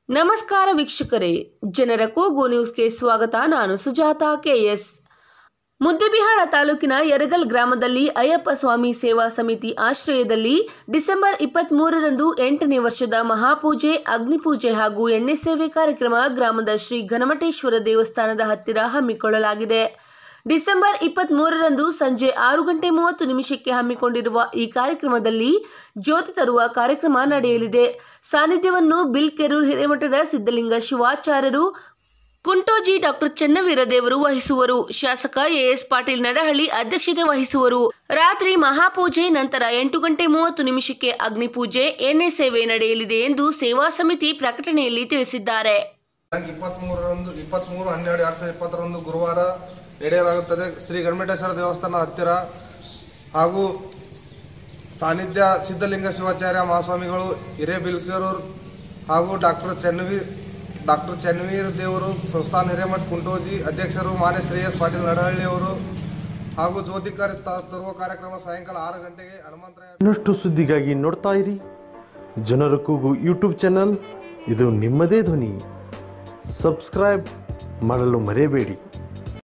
ನಮಸ್ಕಾರ ವೀಕ್ಷಕರೇ, ಜನರ ಕೂಗು ನ್ಯೂಸ್ಗೆ ಸ್ವಾಗತ. ನಾನು ಸುಜಾತಾ ಕೆಎಸ್. ಮುದ್ದೇಬಿಹಾಳ ತಾಲೂಕಿನ ಯರಗಲ್ ಗ್ರಾಮದಲ್ಲಿ ಅಯ್ಯಪ್ಪ ಸ್ವಾಮಿ ಸೇವಾ ಸಮಿತಿ ಆಶ್ರಯದಲ್ಲಿ ಡಿಸೆಂಬರ್ 23ರಂದು 8ನೇ ವರ್ಷದ ಮಹಾಪೂಜೆ, ಅಗ್ನಿಪೂಜೆ ಹಾಗೂ ಎಣ್ಣೆ ಸೇವೆ ಕಾರ್ಯಕ್ರಮ ಗ್ರಾಮದ ಶ್ರೀ ಘನಮಠೇಶ್ವರ ದೇವಸ್ಥಾನದ ಹತ್ತಿರ ಹಮ್ಮಿಕೊಳ್ಳಲಾಗಿದೆ. ಡಿಸೆಂಬರ್ 23ರಂದು ಸಂಜೆ 6:30 ಹಮ್ಮಿಕೊಂಡಿರುವ ಈ ಕಾರ್ಯಕ್ರಮದಲ್ಲಿ ಜ್ಯೋತಿ ತರುವ ಕಾರ್ಯಕ್ರಮ ನಡೆಯಲಿದೆ. ಸಾನ್ನಿಧ್ಯವನ್ನು ಬಿಲ್ಕೆರೂರು ಹಿರೇಮಠದ ಸಿದ್ದಲಿಂಗ ಶಿವಾಚಾರ್ಯರು, ಕುಂಟೋಜಿ ಡಾಕ್ಟರ್ ಚನ್ನವೀರದೇವರು ವಹಿಸುವರು. ಶಾಸಕ ಎಎಸ್ ಪಾಟೀಲ್ ನಡಹಳ್ಳಿ ಅಧ್ಯಕ್ಷತೆ ವಹಿಸುವರು. ರಾತ್ರಿ ಮಹಾಪೂಜೆ ನಂತರ 8:30 ಅಗ್ನಿಪೂಜೆ, ಎಣ್ಣೆ ಸೇವೆ ನಡೆಯಲಿದೆ ಎಂದು ಸೇವಾ ಸಮಿತಿ ಪ್ರಕಟಣೆಯಲ್ಲಿ ತಿಳಿಸಿದ್ದಾರೆ. 23/12/2020 ಗುರುವಾರ ನಡೆಯಲಾಗುತ್ತದೆ. ಶ್ರೀ ಘನಮಠೇಶ್ವರ ದೇವಸ್ಥಾನ ಹತ್ತಿರ ಹಾಗೂ ಸಾನ್ನಿಧ್ಯ ಸಿದ್ದಲಿಂಗ ಶಿವಾಚಾರ್ಯ ಮಹಾಸ್ವಾಮಿಗಳು, ಹಿರೇಬಿಲ್ಕೆರೂರು ಹಾಗೂ ಡಾಕ್ಟರ್ ಚನ್ನವೀರ ದೇವರು ಸಂಸ್ಥಾನ ಹಿರೇಮಠ ಕುಂಟೋಜಿ ಅಧ್ಯಕ್ಷರು, ಮಾನ್ಯ ಶ್ರೀ ಎಸ್ ಪಾಟೀಲ್ ನಡಹಳ್ಳಿ ಅವರು ಹಾಗೂ ಜ್ಯೋತಿ ತರುವ ಕಾರ್ಯಕ್ರಮ ಸಾಯಂಕಾಲ 6 ಗಂಟೆಗೆ ಹನುಮಂತರಾಯ. ಇನ್ನಷ್ಟು ಸುದ್ದಿಗಾಗಿ ನೋಡ್ತಾ ಇರಿ ಜನರ ಕೂಗು ಯೂಟ್ಯೂಬ್ ಚಾನಲ್. ಇದು ನಿಮ್ಮದೇ ಧ್ವನಿ. ಸಬ್ಸ್ಕ್ರೈಬ್ ಮಾಡಲು ಮರೆಯಬೇಡಿ.